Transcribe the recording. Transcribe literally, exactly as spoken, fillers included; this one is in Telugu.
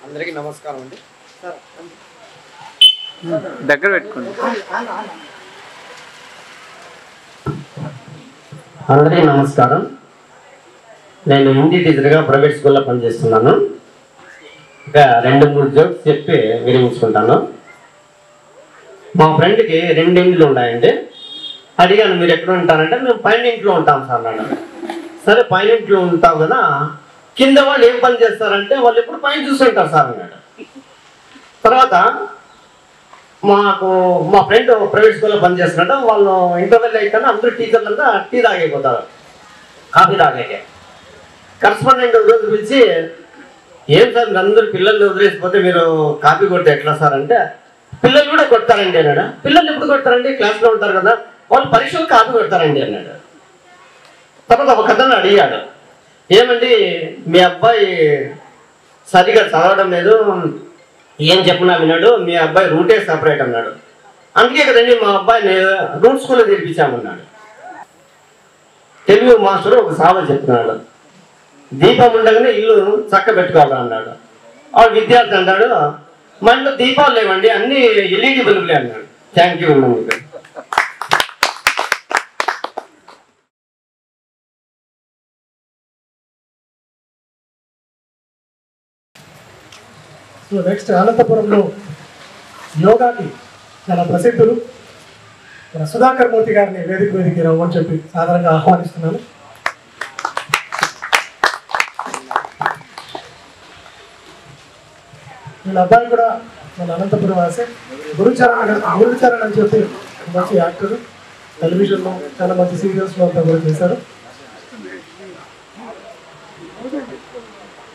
అందరికీ నమస్కారం అండి. దగ్గర పెట్టుకోండి. అందరికీ నమస్కారం. నేను హిందీ టీచర్గా ప్రైవేట్ స్కూల్లో పనిచేస్తున్నాను. ఇంకా రెండు మూడు జోక్స్ చెప్పి విరమించుకుంటాను. మా ఫ్రెండ్కి రెండు ఇండ్లు ఉన్నాయండి. అడిగాను, మీరు ఎక్కడ ఉంటారంటే మేము పైన ఇంట్లో ఉంటాం సార్ అన్నాడు. సరే పైన ఇంట్లో ఉంటావు కదా, కింద వాళ్ళు ఏం పని చేస్తారంటే వాళ్ళు ఎప్పుడు పైన చూస్తుంటారు సార్ అన్నాడు. తర్వాత మాకు మా ఫ్రెండ్ ప్రైవేట్ స్కూల్లో పనిచేస్తున్నట్టు వాళ్ళు ఇంటర్వెల్ అయితే అందరూ టీచర్లంతా టీ తాగైపోతారు, కాఫీ తాగాకే. కరస్పాండెంట్ రోజు పిలిచి, ఏం సార్ అందరూ పిల్లల్ని వదిలేసిపోతే మీరు కాఫీ కొడితే ఎట్లా సార్ అంటే, పిల్లలు కూడా కొడతారండి అన్నాడు. పిల్లలు ఎప్పుడు కొడతారండి, క్లాస్లో ఉంటారు కదా, వాళ్ళు పరీక్షలు కాపీ కొడతారండి అన్నాడు. తర్వాత ఒక కథను అడిగాడు, ఏమండి మీ అబ్బాయి సరిగా చదవడం లేదు, ఏం చెప్పినా విన్నాడు, మీ అబ్బాయి రూటే సపరేట్ అన్నాడు. అందుకే కదండి మా అబ్బాయిని రూట్ స్కూల్లో చేర్పించామన్నాడు. తెలుగు మాస్టర్ ఒక సామెత చెప్తున్నాడు, దీపం ఉండగానే ఇల్లు చక్క పెట్టుకోవాలి అన్నాడు. ఆ విద్యార్థి అన్నాడు, మా ఇంట్లో దీపాలు లేవండి, అన్ని ఎల్ఈడి బల్బులే అన్నాడు. Thank you. సో నెక్స్ట్ అనంతపురంలో యోగాకి చాలా ప్రసిద్ధులు మన సుధాకర్ మూర్తి గారిని వేదిక వేదిక రమ్మని చెప్పి సాధారణంగా ఆహ్వానిస్తున్నాను. వీళ్ళ అబ్బాయి కూడా మన అనంతపురం వాసే, గురుచరణ్ గురుచరణ్ అని చెప్పి మంచి యాక్టర్, టెలివిజన్లో చాలా మంచి సీరియల్స్లో అంతా కూడా చేశారు.